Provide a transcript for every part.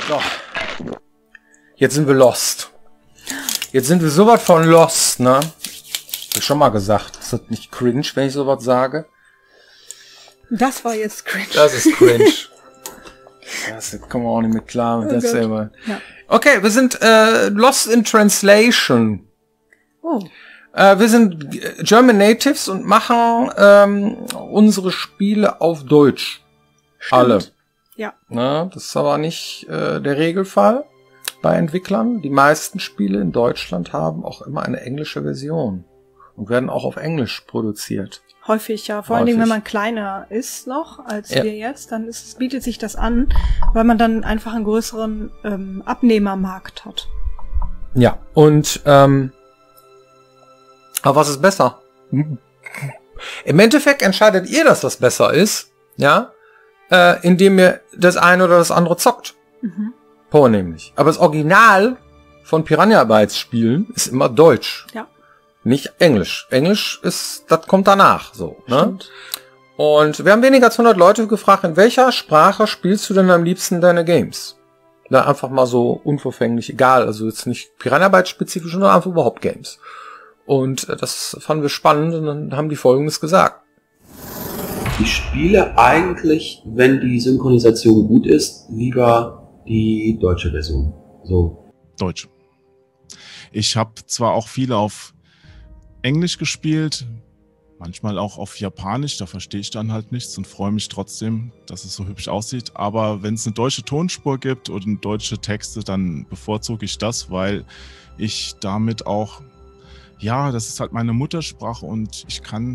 So. Jetzt sind wir lost. Jetzt sind wir sowas von lost, ne? Hab ich schon mal gesagt. Ist das nicht cringe, wenn ich sowas sage? Das war jetzt cringe. Das ist cringe. Das kommen wir auch nicht mit klar mit das selber. Ja. Okay, wir sind lost in translation. Oh. Wir sind German Natives und machen unsere Spiele auf Deutsch. Stimmt. Alle. Ja. Na, das ist aber nicht der Regelfall bei Entwicklern. Die meisten Spiele in Deutschland haben auch immer eine englische Version und werden auch auf Englisch produziert. Häufig, ja. Vor allen Dingen, wenn man kleiner ist noch als wir jetzt, dann bietet sich das an, weil man dann einfach einen größeren Abnehmermarkt hat. Ja, und aber was ist besser? Im Endeffekt entscheidet ihr, dass das besser ist, ja, indem ihr das eine oder das andere zockt. Mhm. Vornehmlich. Aber das Original von Piranha Bytes Spielen ist immer Deutsch. Ja. Nicht Englisch. Englisch ist, das kommt danach, so, ne? Stimmt. Und wir haben weniger als 100 Leute gefragt, in welcher Sprache spielst du denn am liebsten deine Games? Da einfach mal so unverfänglich, egal, also jetzt nicht Piranha Bytes spezifisch, sondern einfach überhaupt Games. Und das fanden wir spannend und dann haben die Folgendes gesagt. Ich spiele eigentlich, wenn die Synchronisation gut ist, lieber die deutsche Version. So. Deutsch. Ich habe zwar auch viele auf Englisch gespielt, manchmal auch auf Japanisch, da verstehe ich dann halt nichts und freue mich trotzdem, dass es so hübsch aussieht. Aber wenn es eine deutsche Tonspur gibt oder deutsche Texte, dann bevorzuge ich das, weil ich damit auch, ja, das ist halt meine Muttersprache und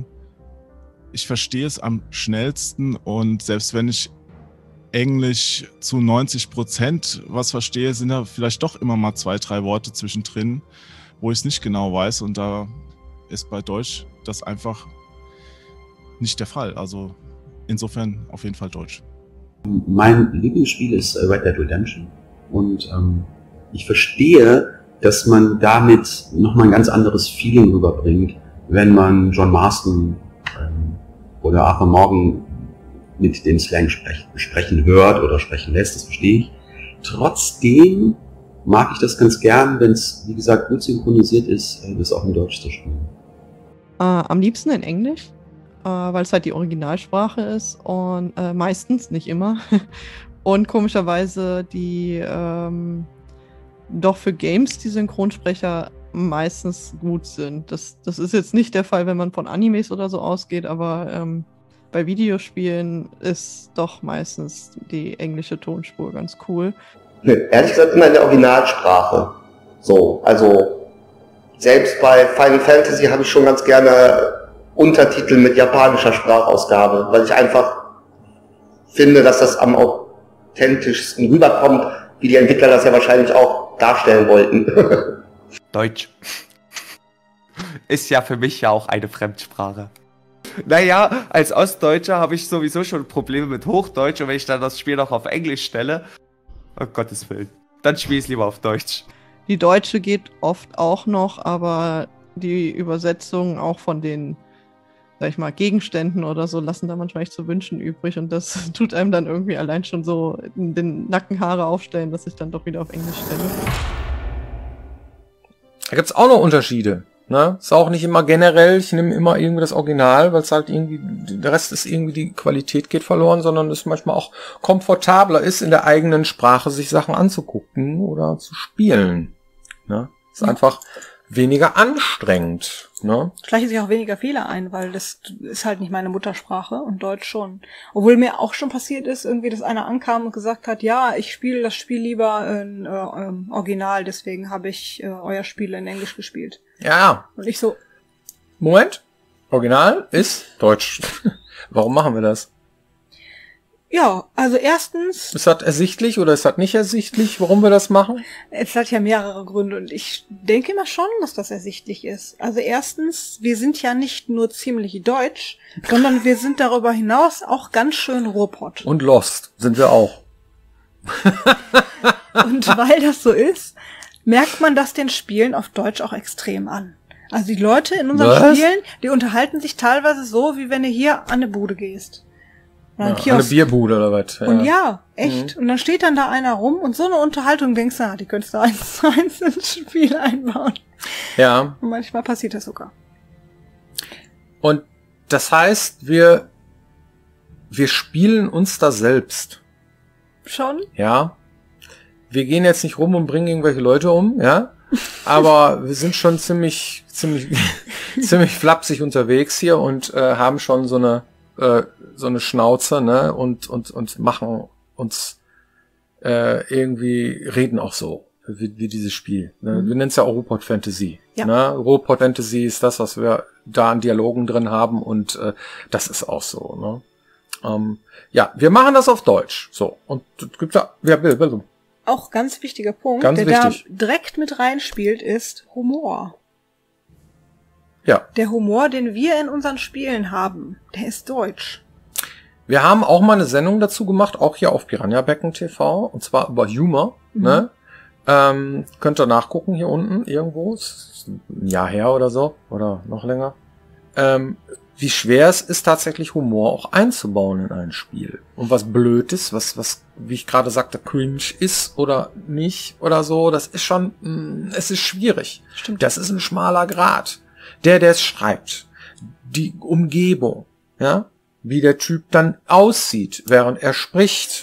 ich verstehe es am schnellsten und selbst wenn ich Englisch zu 90% was verstehe, sind da vielleicht doch immer mal 2, 3 Worte zwischendrin, wo ich es nicht genau weiß und da ist bei Deutsch das einfach nicht der Fall. Also insofern auf jeden Fall Deutsch. Mein Lieblingsspiel ist Red Dead Redemption und ich verstehe, dass man damit nochmal ein ganz anderes Feeling rüberbringt, wenn man John Marston oder Arthur Morgan mit dem Slang sprechen hört oder sprechen lässt, das verstehe ich. Trotzdem mag ich das ganz gern, wenn es, wie gesagt, gut synchronisiert ist, das auch in Deutsch zu spielen. Am liebsten in Englisch, weil es halt die Originalsprache ist und meistens, nicht immer. Und komischerweise die doch für Games die Synchronsprecher meistens gut sind. Das ist jetzt nicht der Fall, wenn man von Animes oder so ausgeht, aber bei Videospielen ist doch meistens die englische Tonspur ganz cool. Ehrlich gesagt immer in der Originalsprache. So, also selbst bei Final Fantasy habe ich schon ganz gerne Untertitel mit japanischer Sprachausgabe, weil ich einfach finde, dass das am authentischsten rüberkommt, wie die Entwickler das ja wahrscheinlich auch darstellen wollten. Deutsch. Ist ja für mich ja auch eine Fremdsprache. Naja, als Ostdeutscher habe ich sowieso schon Probleme mit Hochdeutsch und wenn ich dann das Spiel noch auf Englisch stelle, oh Gottes Willen, dann spiele ich es lieber auf Deutsch. Die deutsche geht oft auch noch, aber die Übersetzungen auch von den, sag ich mal, Gegenständen oder so lassen da manchmal echt zu wünschen übrig und das tut einem dann irgendwie allein schon so in den Nackenhaare aufstellen, dass ich dann doch wieder auf Englisch stelle. Da gibt's auch noch Unterschiede. Ne? Ist auch nicht immer generell, ich nehme immer irgendwie das Original, weil es halt irgendwie, der Rest ist irgendwie, die Qualität geht verloren, sondern es manchmal auch komfortabler ist, in der eigenen Sprache sich Sachen anzugucken oder zu spielen. Ne? Ist einfach weniger anstrengend. Ne? Schleichen sich auch weniger Fehler ein, weil das ist halt nicht meine Muttersprache und Deutsch schon. Obwohl mir auch schon passiert ist, irgendwie, dass einer ankam und gesagt hat, ja, ich spiele das Spiel lieber in Original, deswegen habe ich euer Spiel in Englisch gespielt. Ja. Und ich so... Moment. Original ist Deutsch. Warum machen wir das? Ja, also erstens... Ist das ersichtlich oder ist das nicht ersichtlich, warum wir das machen? Es hat ja mehrere Gründe und ich denke immer schon, dass das ersichtlich ist. Also erstens, wir sind ja nicht nur ziemlich deutsch, sondern wir sind darüber hinaus auch ganz schön Ruhrpott. Und lost sind wir auch. Und weil das so ist, merkt man das den Spielen auf Deutsch auch extrem an. Also die Leute in unseren Spielen, die unterhalten sich teilweise so, wie wenn du hier an eine Bude gehst. Oder ein Eine Kiosk. Bierbude oder was. Und ja, echt. Und dann steht dann da einer rum und so eine Unterhaltung, denkst du, die könntest du 1:1 ins Spiel einbauen. Ja. Und manchmal passiert das sogar. Und das heißt, wir spielen uns da selbst. Schon? Ja. Wir gehen jetzt nicht rum und bringen irgendwelche Leute um, ja. Aber wir sind schon ziemlich flapsig unterwegs hier und haben schon so eine Schnauze, ne, und machen uns irgendwie, reden auch so wie dieses Spiel. Ne? Wir nennen es ja auch Robot Fantasy. Ja. Ne? Robot Fantasy ist das, was wir da an Dialogen drin haben und das ist auch so. Ne? Ja, wir machen das auf Deutsch. So, und gibt's da, Bill. Auch ganz wichtiger Punkt, Ganz der wichtig. da direkt mit reinspielt, ist Humor. Ja. Der Humor, den wir in unseren Spielen haben, der ist deutsch. Wir haben auch mal eine Sendung dazu gemacht, auch hier auf Piranha Becken TV, und zwar über Humor. Ne? Könnt ihr nachgucken hier unten irgendwo, ist ein Jahr her oder so, oder noch länger. Wie schwer es ist, tatsächlich Humor auch einzubauen in ein Spiel. Und was blöd ist, was wie ich gerade sagte, cringe ist oder nicht oder so, das ist schon, es ist schwierig. Stimmt. Das ist ein schmaler Grat. Der es schreibt, die Umgebung, ja, wie der Typ dann aussieht, während er spricht,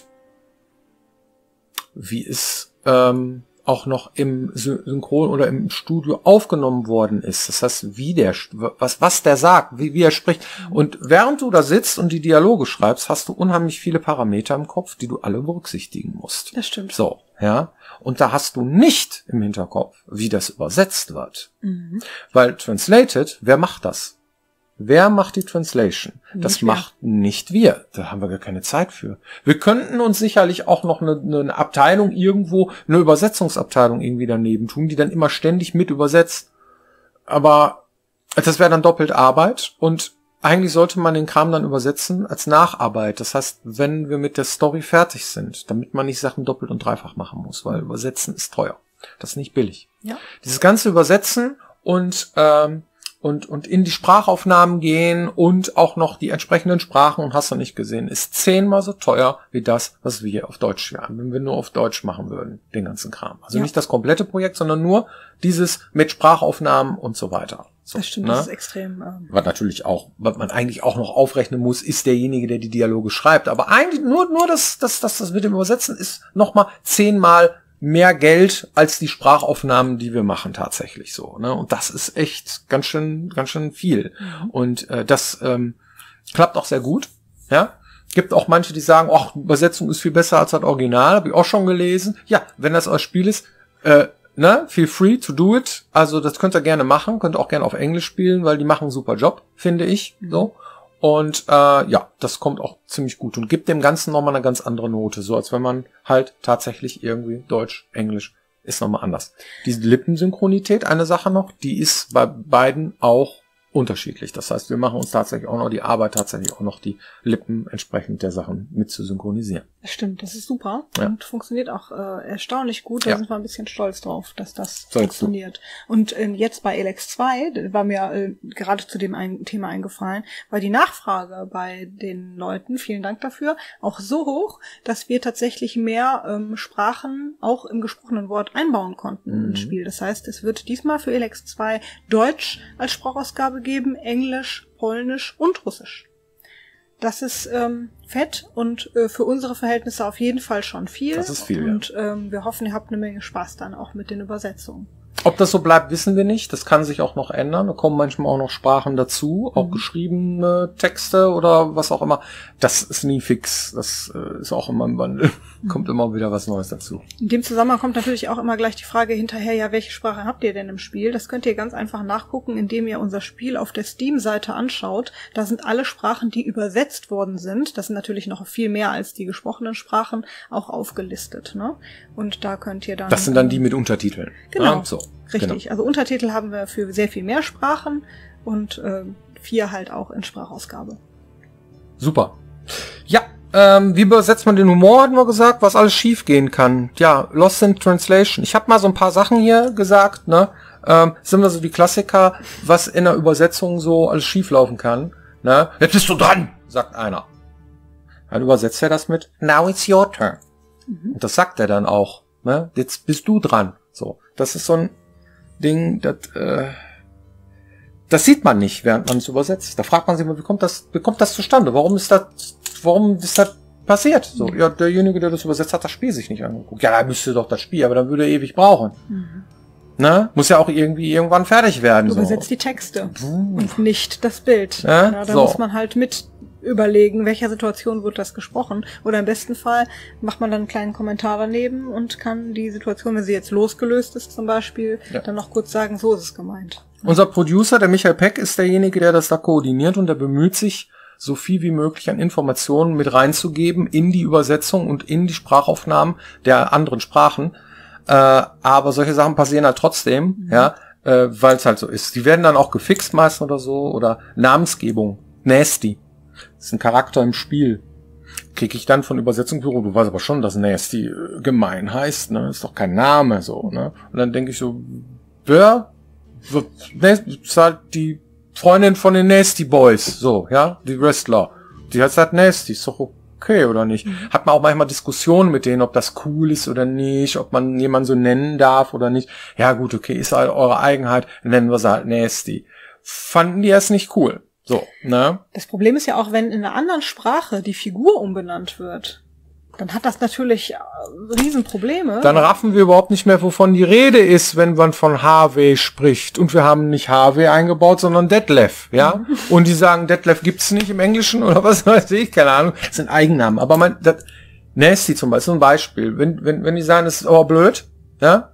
wie es auch noch im Synchron oder im Studio aufgenommen worden ist. Das heißt, wie der, was der sagt, wie er spricht. Und während du da sitzt und die Dialoge schreibst, hast du unheimlich viele Parameter im Kopf, die du alle berücksichtigen musst. Das stimmt. So, ja. Und da hast du nicht im Hinterkopf, wie das übersetzt wird. Weil Translated, wer macht das? Wer macht die Translation? Das macht nicht wir. Da haben wir gar keine Zeit für. Wir könnten uns sicherlich auch noch eine Abteilung irgendwo, eine Übersetzungsabteilung irgendwie daneben tun, die dann immer ständig mit übersetzt. Aber das wäre dann doppelt Arbeit und eigentlich sollte man den Kram dann übersetzen als Nacharbeit. Das heißt, wenn wir mit der Story fertig sind, damit man nicht Sachen doppelt und dreifach machen muss, weil Übersetzen ist teuer. Das ist nicht billig. Ja. Dieses ganze Übersetzen und in die Sprachaufnahmen gehen und auch noch die entsprechenden Sprachen und hast du nicht gesehen, ist 10-mal so teuer wie das, was wir hier auf Deutsch wären, wenn wir nur auf Deutsch machen würden, den ganzen Kram. Also nicht das komplette Projekt, sondern nur dieses mit Sprachaufnahmen und so weiter. So, Das stimmt, ne? das ist extrem. Was natürlich auch, was man eigentlich auch noch aufrechnen muss, ist derjenige, der die Dialoge schreibt. Aber eigentlich nur das mit dem Übersetzen ist nochmal 10-mal mehr Geld als die Sprachaufnahmen, die wir machen tatsächlich so. Ne? Und das ist echt ganz schön viel. Und das klappt auch sehr gut. Ja, gibt auch manche, die sagen, ach, Übersetzung ist viel besser als das Original. Habe ich auch schon gelesen. Ja, wenn das euer Spiel ist, feel free to do it. Also das könnt ihr gerne machen, könnt ihr auch gerne auf Englisch spielen, weil die machen einen super Job, finde ich. So. Und ja, das kommt auch ziemlich gut und gibt dem Ganzen nochmal eine ganz andere Note. So als wenn man halt tatsächlich irgendwie Deutsch, Englisch, ist nochmal anders. Diese Lippensynchronität, eine Sache noch, die ist bei beiden auch unterschiedlich. Das heißt, wir machen uns tatsächlich auch noch die Arbeit, tatsächlich auch noch die Lippen entsprechend der Sachen mit zu synchronisieren. Das stimmt, das ist super Ja. und funktioniert auch erstaunlich gut. Da Ja. sind wir ein bisschen stolz drauf, dass das So, funktioniert. Und jetzt bei Elex 2 war mir gerade zu dem Thema eingefallen, war die Nachfrage bei den Leuten, vielen Dank dafür, auch so hoch, dass wir tatsächlich mehr Sprachen auch im gesprochenen Wort einbauen konnten ins Spiel. Das heißt, es wird diesmal für Elex 2 Deutsch als Sprachausgabe geben, Englisch, Polnisch und Russisch. Das ist fett und für unsere Verhältnisse auf jeden Fall schon viel. Das ist viel, und wir hoffen, ihr habt eine Menge Spaß dann auch mit den Übersetzungen. Ob das so bleibt, wissen wir nicht. Das kann sich auch noch ändern. Da kommen manchmal auch noch Sprachen dazu, auch geschriebene Texte oder was auch immer. Das ist nie fix. Das ist auch immer im Wandel. Kommt immer wieder was Neues dazu. In dem Zusammenhang kommt natürlich auch immer gleich die Frage hinterher, ja, welche Sprache habt ihr denn im Spiel? Das könnt ihr ganz einfach nachgucken, indem ihr unser Spiel auf der Steam-Seite anschaut. Da sind alle Sprachen, die übersetzt worden sind, das sind natürlich noch viel mehr als die gesprochenen Sprachen, auch aufgelistet. Ne? Und da könnt ihr dann... Das sind dann die mit Untertiteln. Genau. Ja, so. Richtig, Genau. also Untertitel haben wir für sehr viel mehr Sprachen und 4 halt auch in Sprachausgabe. Super. Ja, wie übersetzt man den Humor, hatten wir gesagt, was alles schief gehen kann. Ja, Lost in Translation. Ich habe mal so ein paar Sachen hier gesagt, ne? Sind wir so die Klassiker, was in der Übersetzung so alles schief laufen kann. Ne? Jetzt bist du dran, sagt einer. Dann übersetzt er das mit Now it's your turn. Und das sagt er dann auch. Ne? Jetzt bist du dran. So, das ist so ein Ding, das sieht man nicht, während man es übersetzt. Da fragt man sich mal, wie kommt das zustande? Warum ist das passiert? So, ja, derjenige, der das übersetzt hat, das Spiel sich nicht angeguckt. Ja, da müsste doch das Spiel, aber dann würde er ewig brauchen. Ne? Muss ja auch irgendwann fertig werden. Du übersetzt die Texte und nicht das Bild. Ja, da so. muss man halt mit überlegen, in welcher Situation wird das gesprochen. Oder im besten Fall macht man dann einen kleinen Kommentar daneben und kann die Situation, wenn sie jetzt losgelöst ist zum Beispiel, dann noch kurz sagen, so ist es gemeint. Unser Producer, der Michael Peck, ist derjenige, der das da koordiniert und der bemüht sich, so viel wie möglich an Informationen mit reinzugeben in die Übersetzung und in die Sprachaufnahmen der anderen Sprachen. Aber solche Sachen passieren halt trotzdem, weil es halt so ist. Die werden dann auch gefixt meist oder so, oder Namensgebung. Nasty. Das ist ein Charakter im Spiel. Kriege ich dann von Übersetzungsbüro, du weißt aber schon, dass Nasty gemein heißt, ne? Ist doch kein Name, so, ne? Und dann denke ich so, wer? Ist halt die Freundin von den Nasty Boys, so, ja? Die Wrestler. Die heißt halt Nasty, ist doch okay, oder nicht? Hat man auch manchmal Diskussionen mit denen, ob das cool ist oder nicht, ob man jemanden so nennen darf oder nicht. Ja gut, okay, ist halt eure Eigenheit, nennen wir sie halt Nasty. Fanden die erst nicht cool. So, ne? Das Problem ist ja auch, wenn in einer anderen Sprache die Figur umbenannt wird, dann hat das natürlich Riesenprobleme. Dann raffen wir überhaupt nicht mehr, wovon die Rede ist, wenn man von Harvey spricht. Und wir haben nicht Harvey eingebaut, sondern Detlef, ja? Und die sagen, Detlef gibt's nicht im Englischen oder was weiß ich, keine Ahnung. Das sind Eigennamen. Aber Nasty zum Beispiel, so ein Beispiel. Wenn die sagen, das ist aber blöd, ja?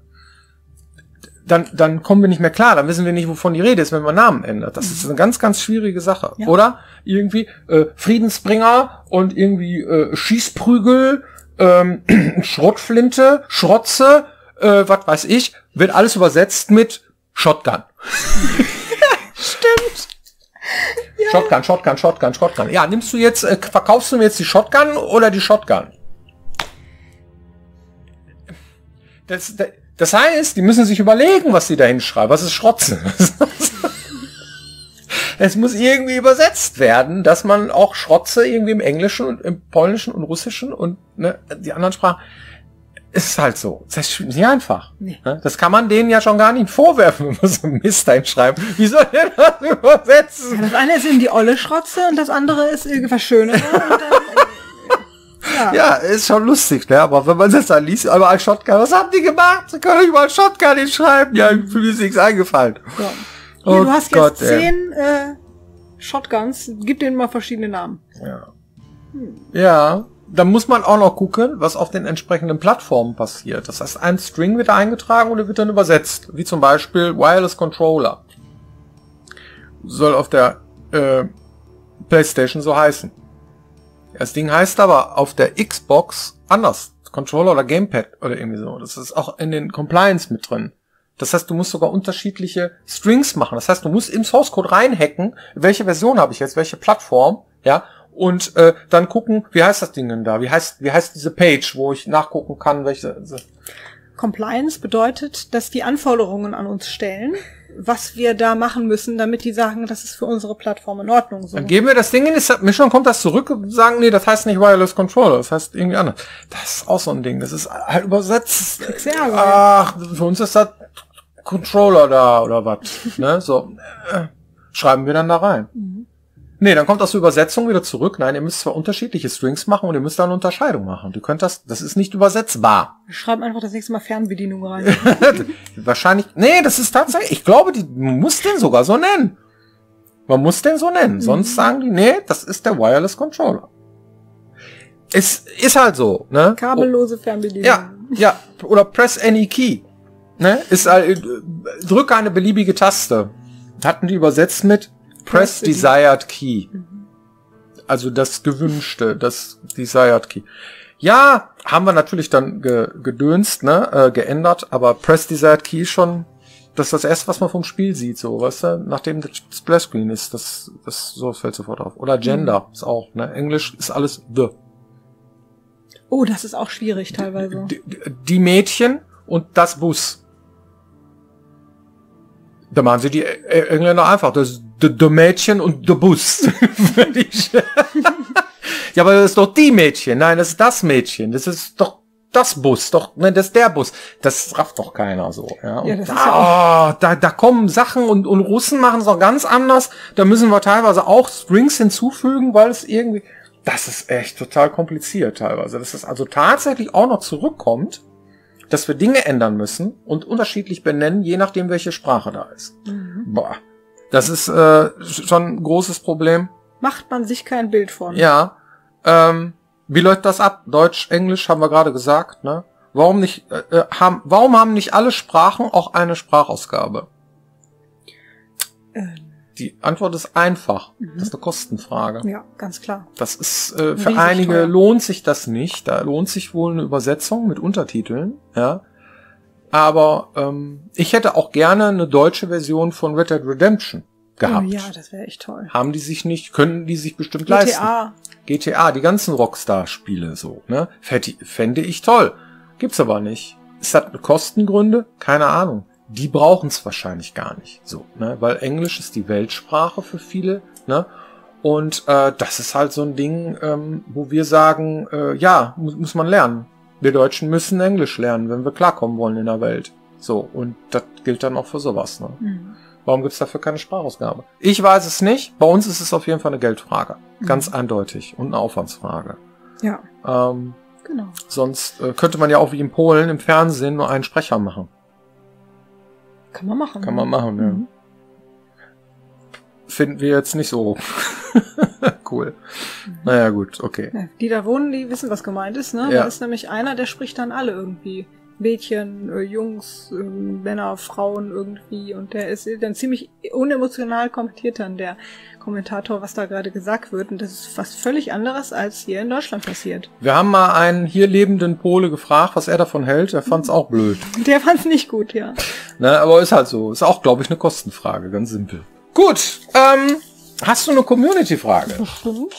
Dann kommen wir nicht mehr klar, dann wissen wir nicht, wovon die Rede ist, wenn man Namen ändert. Das ist eine ganz, ganz schwierige Sache. Ja. Oder irgendwie Friedensbringer und irgendwie Schießprügel, Schrotflinte, Schrotze, was weiß ich, wird alles übersetzt mit Shotgun. Stimmt. Ja. Shotgun. Ja, verkaufst du mir jetzt die Shotgun oder die Shotgun? Das heißt, die müssen sich überlegen, was sie da hinschreiben. Was ist Schrotze? Es muss irgendwie übersetzt werden, dass man auch Schrotze irgendwie im Englischen und im Polnischen und Russischen und die anderen Sprachen. Ist halt so. Das ist nicht einfach. Nee. Das kann man denen ja schon gar nicht vorwerfen, wenn man so Mist einschreiben. Wie soll der das übersetzen? Ja, das eine ist eben die olle Schrotze und das andere ist irgendwas Schöneres. Ja, ist schon lustig, ne? Aber wenn man das dann liest, überall Shotgun, was haben die gemacht? Sie können überall Shotgun hinschreiben. Ja, für mich ist nichts eingefallen. Ja. Hier, du hast jetzt 10 Shotguns, gib denen mal verschiedene Namen. Ja. Ja, da muss man auch noch gucken, was auf den entsprechenden Plattformen passiert. Das heißt, ein String wird da eingetragen oder wird dann übersetzt. Wie zum Beispiel Wireless Controller. Soll auf der PlayStation so heißen. Das Ding heißt aber auf der Xbox anders. Controller oder Gamepad oder irgendwie so. Das ist auch in den Compliance mit drin. Das heißt, du musst sogar unterschiedliche Strings machen. Das heißt, du musst im Source Code reinhacken, welche Version habe ich jetzt, welche Plattform, ja, und dann gucken, wie heißt das Ding denn da? Wie heißt diese Page, wo ich nachgucken kann, welche. Compliance bedeutet, dass die Anforderungen an uns stellen, was wir da machen müssen, damit die sagen, das ist für unsere Plattform in Ordnung. So. Dann geben wir das Ding in die Submission, kommt das zurück und sagen, nee, das heißt nicht Wireless Controller, das heißt irgendwie anders. Das ist auch so ein Ding, das ist halt übersetzt. Ach, für uns ist das Controller da oder was, ne, so. Schreiben wir dann da rein. Nee, dann kommt aus der Übersetzung wieder zurück. Nein, ihr müsst zwar unterschiedliche Strings machen und ihr müsst da eine Unterscheidung machen. Ihr könnt das ist nicht übersetzbar. Wir schreiben einfach das nächste Mal Fernbedienung rein. Wahrscheinlich, nee, das ist tatsächlich, ich glaube, man muss den sogar so nennen. Man muss den so nennen. Sonst sagen die, nee, das ist der Wireless Controller. Es ist halt so, ne? Kabellose Fernbedienung. Ja, oder press any key. Ne? Ist halt, drücke eine beliebige Taste. Hatten die übersetzt mit Press Desired Key. Also das Gewünschte, das Desired Key. Ja, haben wir natürlich dann gedönst, ne, geändert, aber Press Desired Key schon, das ist das erste, was man vom Spiel sieht, so, weißt du, nachdem das Splash-Screen ist, das so fällt sofort auf. Oder Gender ist auch, ne, Englisch ist alles the. Oh, das ist auch schwierig teilweise. Die Mädchen und das Bus. Da machen sie die Engländer einfach. Das the Mädchen und the Bus. Ja, aber das ist doch die Mädchen. Nein, das ist das Mädchen. Das ist doch das Bus. Doch, nein, das ist der Bus. Das rafft doch keiner so. Ja, und das ist ja da kommen Sachen und Russen machen es auch ganz anders. Da müssen wir teilweise auch Strings hinzufügen, weil es irgendwie... Das ist echt total kompliziert teilweise. Dass es also tatsächlich auch noch zurückkommt, dass wir Dinge ändern müssen und unterschiedlich benennen, je nachdem, welche Sprache da ist. Boah, das ist schon ein großes Problem. Macht man sich kein Bild von. Ja, wie läuft das ab? Deutsch, Englisch haben wir gerade gesagt, ne? Warum haben nicht alle Sprachen auch eine Sprachausgabe? Die Antwort ist einfach. Das ist eine Kostenfrage. Ja, ganz klar. Das ist für einige lohnt sich das nicht. Da lohnt sich wohl eine Übersetzung mit Untertiteln, ja. Aber ich hätte auch gerne eine deutsche Version von Red Dead Redemption gehabt. Oh ja, das wäre echt toll. Haben die sich nicht, können die sich bestimmt leisten. GTA, die ganzen Rockstar-Spiele so, ne? Fände ich toll. Gibt's aber nicht. Ist das Kostengründe? Keine Ahnung. Die brauchen es wahrscheinlich gar nicht so, ne? Weil Englisch ist die Weltsprache für viele, ne? Und das ist halt so ein Ding, wo wir sagen, ja, muss man lernen. Wir Deutschen müssen Englisch lernen, wenn wir klarkommen wollen in der Welt. So, und das gilt dann auch für sowas, ne? Warum gibt's dafür keine Sprachausgabe? Ich weiß es nicht. Bei uns ist es auf jeden Fall eine Geldfrage. Ganz eindeutig. Und eine Aufwandsfrage. Ja. Genau. Sonst könnte man ja auch wie in Polen im Fernsehen nur einen Sprecher machen. Kann man machen. Kann man machen, ja. Finden wir jetzt nicht so cool. Naja, gut, okay. Ja, die da wohnen, die wissen, was gemeint ist, ne? Ja. Da ist nämlich einer, der spricht dann alle irgendwie. Mädchen, Jungs, Männer, Frauen irgendwie. Und der ist dann ziemlich unemotional kommentiert dann der Kommentator, was da gerade gesagt wird. Und das ist was völlig anderes, als hier in Deutschland passiert. Wir haben mal einen hier lebenden Pole gefragt, was er davon hält. Er fand's auch blöd. Der fand's nicht gut, ja. Ne, aber ist halt so. Ist auch, glaube ich, eine Kostenfrage. Ganz simpel. Gut, hast du eine Community-Frage? Bestimmt.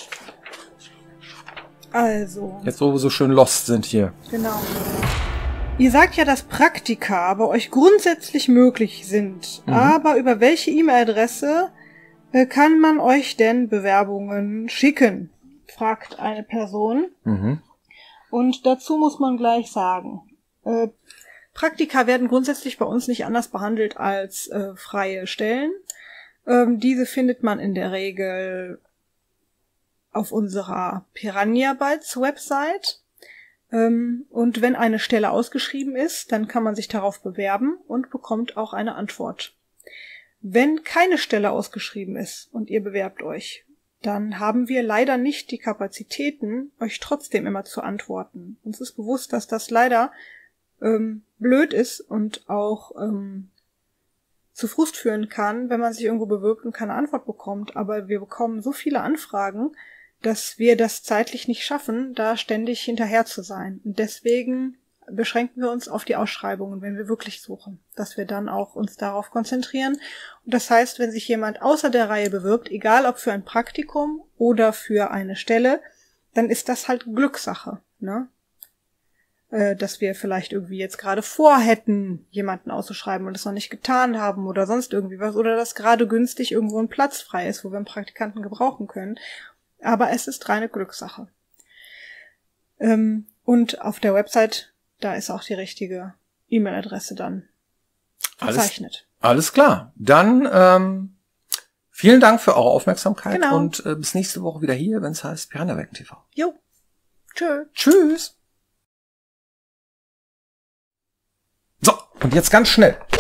Also. Jetzt, wo wir so schön lost sind hier. Genau. Ihr sagt ja, dass Praktika bei euch grundsätzlich möglich sind. Aber über welche E-Mail-Adresse kann man euch denn Bewerbungen schicken? Fragt eine Person. Und dazu muss man gleich sagen, Praktika werden grundsätzlich bei uns nicht anders behandelt als freie Stellen. Diese findet man in der Regel auf unserer Piranha Bytes Website. Und wenn eine Stelle ausgeschrieben ist, dann kann man sich darauf bewerben und bekommt auch eine Antwort. Wenn keine Stelle ausgeschrieben ist und ihr bewerbt euch, dann haben wir leider nicht die Kapazitäten, euch trotzdem immer zu antworten. Uns ist bewusst, dass das leider blöd ist und auch zu Frust führen kann, wenn man sich irgendwo bewirbt und keine Antwort bekommt. Aber wir bekommen so viele Anfragen, dass wir das zeitlich nicht schaffen, da ständig hinterher zu sein. Und deswegen beschränken wir uns auf die Ausschreibungen, wenn wir wirklich suchen, dass wir dann auch uns darauf konzentrieren. Und das heißt, wenn sich jemand außer der Reihe bewirbt, egal ob für ein Praktikum oder für eine Stelle, dann ist das halt Glückssache, ne? Dass wir vielleicht irgendwie jetzt gerade vorhätten, jemanden auszuschreiben und es noch nicht getan haben oder sonst irgendwie was, oder dass gerade günstig irgendwo ein Platz frei ist, wo wir einen Praktikanten gebrauchen können. Aber es ist reine Glückssache. Und auf der Website, da ist auch die richtige E-Mail-Adresse dann verzeichnet. Alles klar. Dann vielen Dank für eure Aufmerksamkeit Genau. und bis nächste Woche wieder hier, wenn es heißt Piranha-Wecken TV. Jo. Tschö. Tschüss. So, und jetzt ganz schnell.